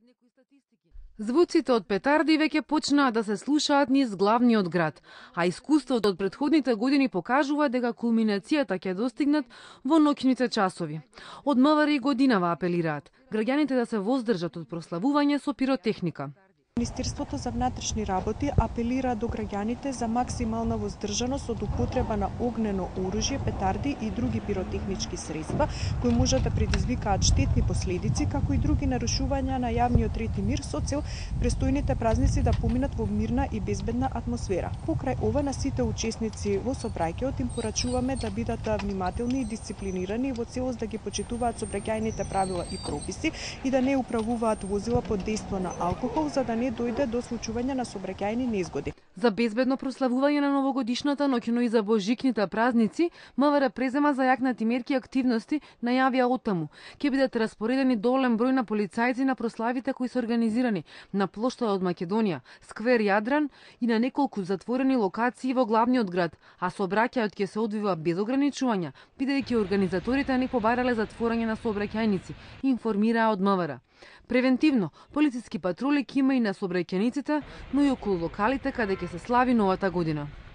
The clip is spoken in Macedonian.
Звуците од петарди веќе почнаа да се слушаат низ главниот град, а искуството од претходните години покажува дека кулминацијата ќе достигнат во ноќните часови. Од МВР и годинава апелираат граѓаните да се воздржат од прославување со пиротехника. Министерството за внатрешни работи апелира до граѓаните за максимална воздржаност од употреба на огнено оружје, петарди и други пиротехнички средства кои можат да предизвикаат штетни последици, како и други нарушувања на јавниот ред и мир со цел престојните празници да поминат во мирна и безбедна атмосфера. Покрај ова на сите учесници во сообраќајот им порачуваме да бидат внимателни и дисциплинирани во целост да ги почитуваат сообраќајните правила и прописи и да не управуваат возила под дејство на алкохол за да не дојде до случување на сообраќајни незгоди. За безбедно прославување на новогодишната ноќ, но и за божикните празници, МВР презема зајакнати мерки и активности, најавија оттаму. Ќе бидат распоредени долем број на полицајци на прославите кои се организирани на плоштада од Македонија, сквер Јадран и на неколку затворени локации во главниот град, а сообраќајот ќе се одвива без ограничувања, бидејќи организаторите не побарале затворање на сообраќајници, информираа од МВР. Превентивно, полициски патрули ќе има и на сообраќајниците, но и околу локалите каде ќе се слави новата година.